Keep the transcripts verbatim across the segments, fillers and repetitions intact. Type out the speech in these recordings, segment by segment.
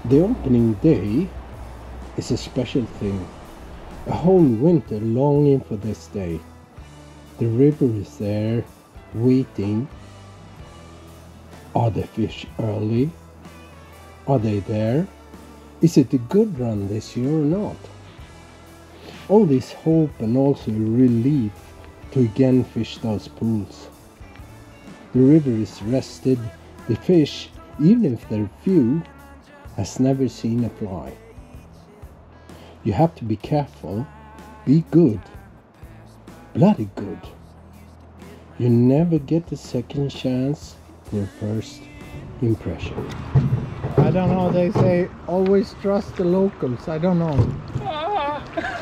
The opening day is a special thing. A whole winter longing for this day. The river is there, waiting. Are the fish early? Are they there? Is it a good run this year or not? All this hope and also relief to again fish those pools. The river is rested. The fish, even if they're few, has never seen a fly. You have to be careful, be good, bloody good. You never get a second chance for a first impression. I don't know, they say always trust the locals, I don't know. Ah.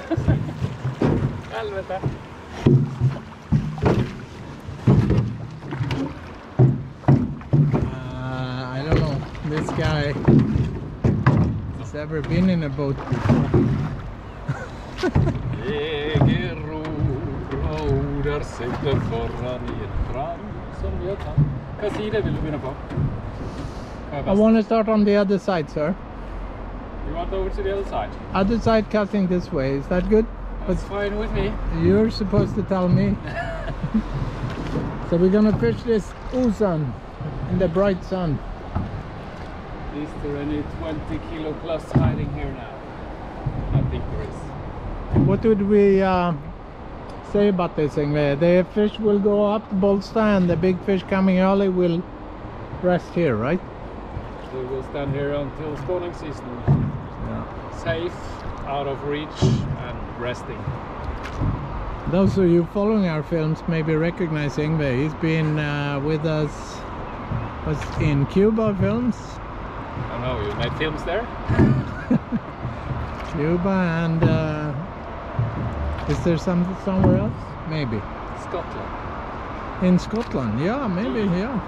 Helvete. Uh, I don't know, this guy has ever been in a boat before. Där sitter förran i ett fram som jag kan. Vad sida vill du vinna på? I want to start on the other side, sir. You want over to the other side? Other side casting this way, is that good? That's fine with me. You're supposed to tell me. So we're gonna fish this Ocean in the bright sun. Is there any twenty kilo plus hiding here now? I think there is. What would we uh, say about this thing? The fish will go up Bolstad and the big fish coming early will rest here, right? We will stand here until spawning season. Yeah. Safe, out of reach and resting. Those of you following our films may be recognizing that he's been uh, with us was in Cuba films. I know, you made films there? Cuba and uh, is there some somewhere else? Maybe. Scotland. In Scotland, yeah, maybe, yeah.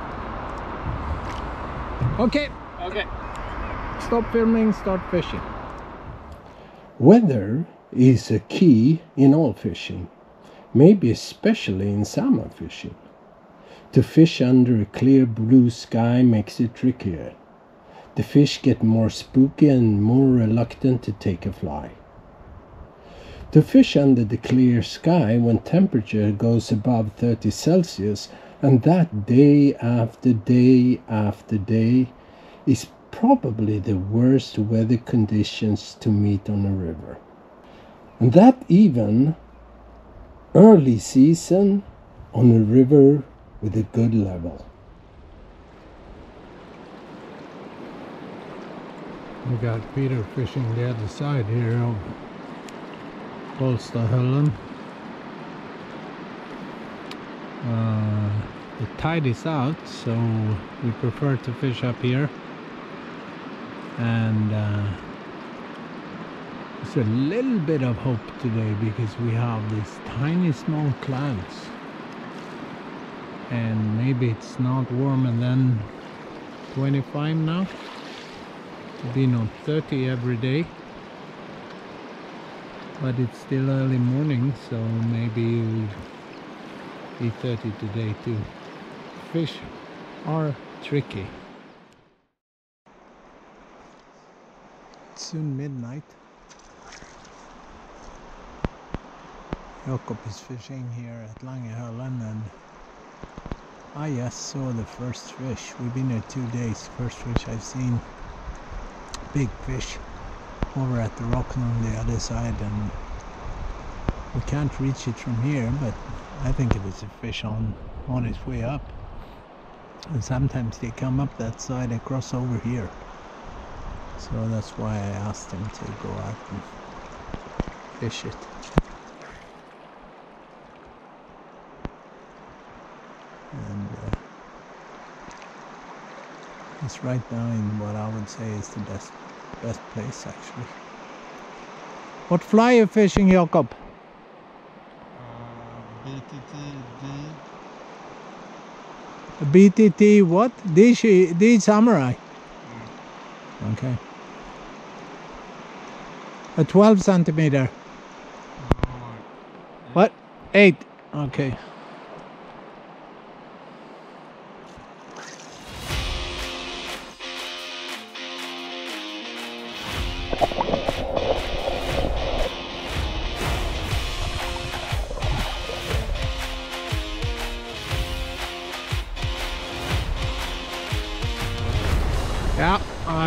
Okay. Okay. Stop filming, start fishing. Weather is a key in all fishing, maybe especially in salmon fishing. To fish under a clear blue sky makes it trickier. The fish get more spooky and more reluctant to take a fly. To fish under the clear sky when temperature goes above thirty Celsius, and that day after day after day, is probably the worst weather conditions to meet on a river. And that even early season on a river with a good level. We got Peter fishing the other side here of Bolstad. Uh, the tide is out, so we prefer to fish up here. And uh, there's a little bit of hope today because we have these tiny small clouds. And maybe it's not warmer than twenty-five now. It'll be not thirty every day. But it's still early morning, so maybe it'll be thirty today too. Fish are tricky. It's soon midnight. Jakob is fishing here at Langehöllen and I just saw the first fish. We've been there two days. First fish I've seen. Big fish over at the rock on the other side, and we can't reach it from here, but I think it was a fish on on its way up. And sometimes they come up that side and cross over here. So that's why I asked him to go out and fish it. And uh, it's right now in what I would say is the best best place actually. What fly are you fishing, Jakob? Uh, B T T D. A B T T what? D, D Samurai. Mm. Okay. A twelve centimeter. No, what? Eight. Okay.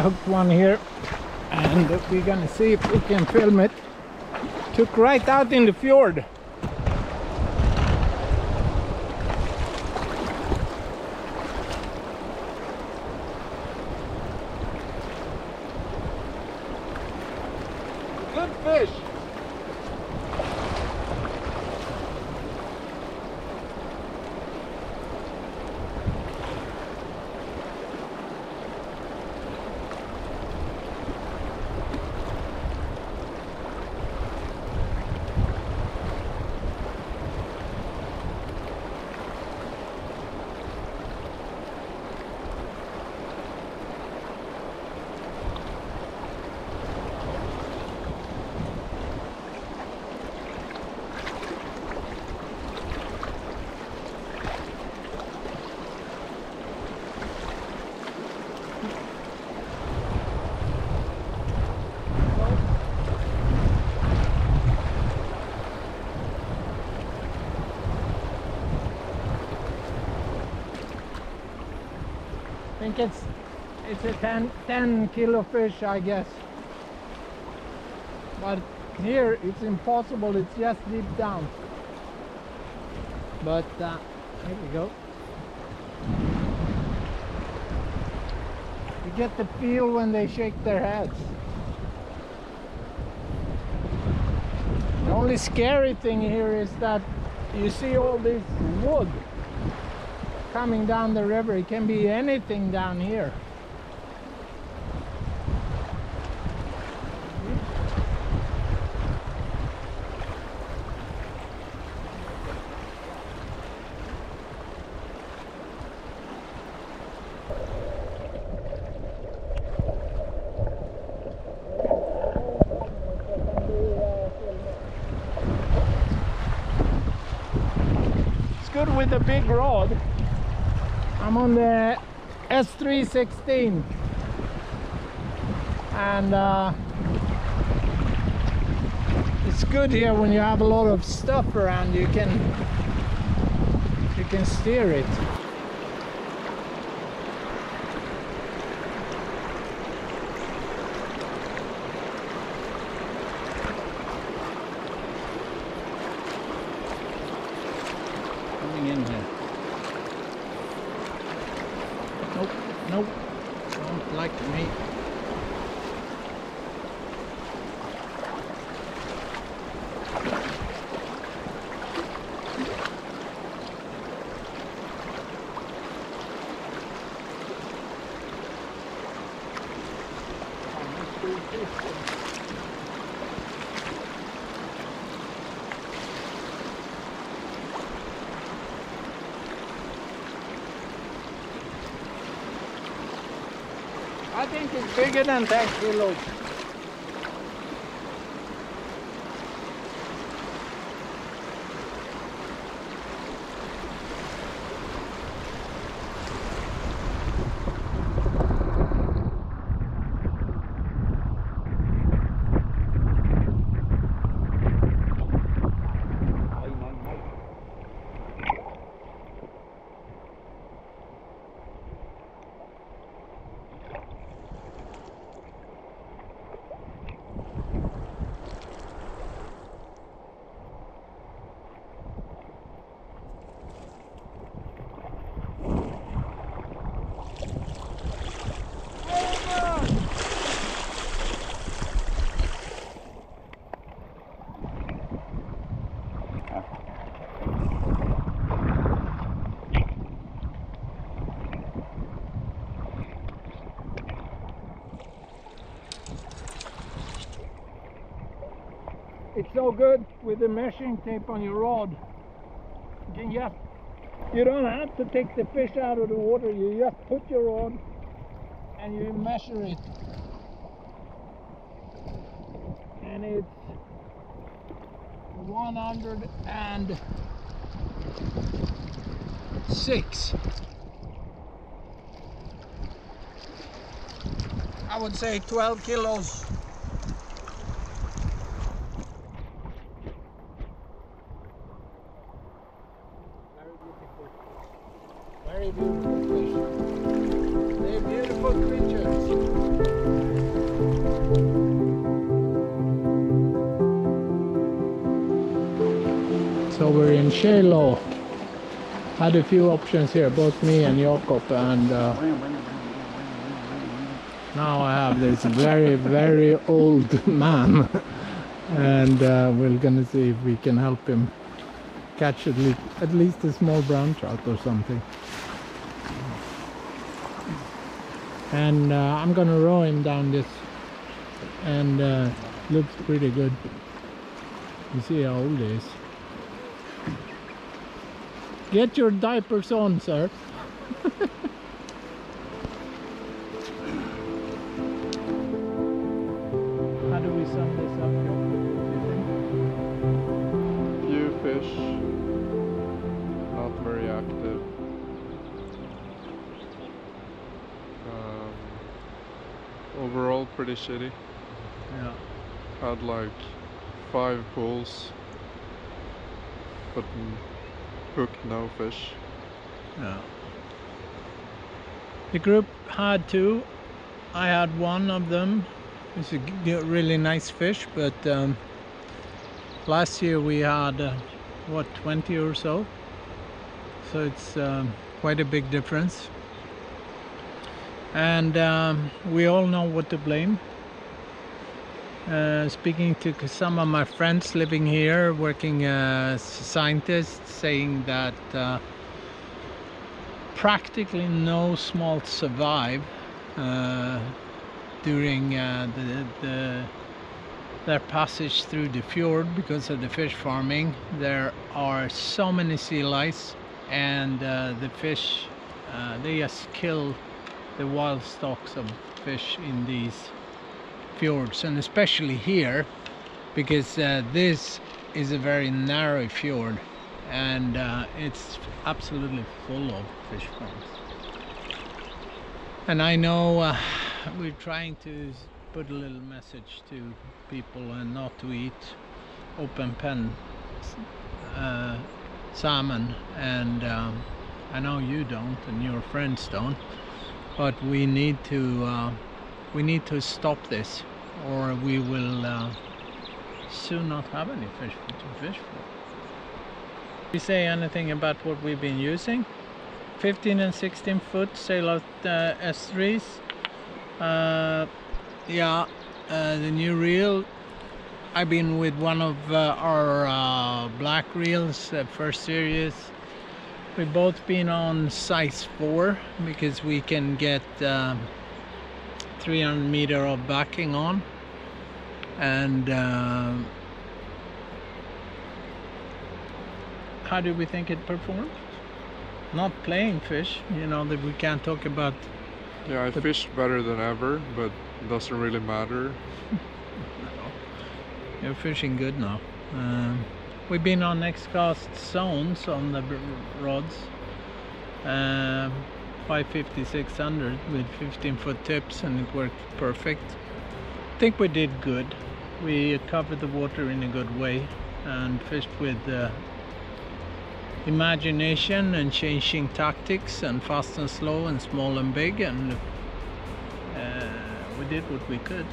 hooked one here, and we're gonna see if we can film it. Took right out in the fjord. Good fish. I think it's it's a ten, ten kilo fish, I guess, but here it's impossible, it's just deep down. But uh, here we go. You get the feel when they shake their heads. The only scary thing here is that you see all this wood coming down the river. It can be anything down here. It's good with the big rod. I'm on the S three sixteen, and uh, it's good here when you have a lot of stuff around. You can you can steer it. Coming in here. Nope, nope, don't like me. I think it's bigger than ten kilos. It's so good with the measuring tape on your rod. You can just, you don't have to take the fish out of the water. You just put your rod and you measure it. And it's one hundred six. I would say twelve kilos. Very beautiful fish. They're beautiful creatures. over in Shalo. Had a few options here, both me and Jakob, and uh, now I have this very, very old man, and uh, we're gonna see if we can help him catch at least, at least a small brown trout or something. And uh, I'm gonna row him down this, and uh, looks pretty good. You see how old he is. Get your diapers on, sir. How do we sum this up, Jakob? Few fish, not very active. Um, overall, pretty shitty. Yeah. Had like five pulls, but hooked no fish. Yeah. The group had two. I had one of them. It's a g- really nice fish, but um, last year we had uh, what, twenty or so. So it's um, quite a big difference. And um, we all know what to blame. Uh, speaking to some of my friends living here, working as scientists, saying that uh, practically no smolts survive uh, during uh, the, the their passage through the fjord because of the fish farming. There are so many sea lice, and uh, the fish uh, they just kill the wild stocks of fish in these fjords, and especially here because uh, this is a very narrow fjord, and uh, it's absolutely full of fish farms. And I know uh, we're trying to put a little message to people and not to eat open pen uh, salmon, and um, I know you don't and your friends don't, but we need to uh, we need to stop this, or we will uh, soon not have any fish to fish for. We say anything about what we've been using? fifteen and sixteen foot sail out uh, S threes. Uh, yeah, uh, the new reel. I've been with one of uh, our uh, black reels, uh, first series. We've both been on size four because we can get uh, three hundred meter of backing on, and uh, how do we think it performed? Not playing fish, you know, that we can't talk about. Yeah, I fished better than ever, but it doesn't really matter. No. You're fishing good now. Um, we've been on next cast zones on the rods. Um, five fifty, six hundred with fifteen foot tips, and it worked perfect. I think we did good. We covered the water in a good way and fished with uh, imagination and changing tactics, and fast and slow and small and big, and uh, we did what we could.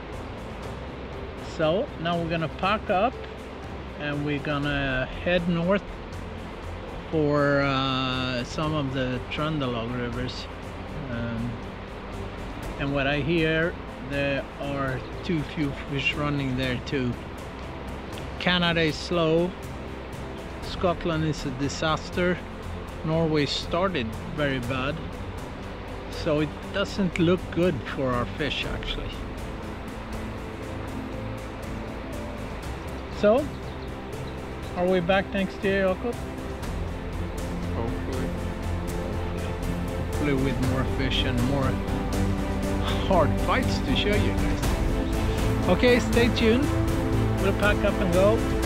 So now we're gonna pack up and we're gonna head north for uh, some of the Trøndelag rivers, um, and what I hear, there are too few fish running there too. Canada is slow, Scotland is a disaster, Norway started very bad, so it doesn't look good for our fish actually. So, are we back next year, Jakob? Hopefully. Hopefully with more fish and more hard fights to show you guys. Okay, stay tuned. We'll pack up and go.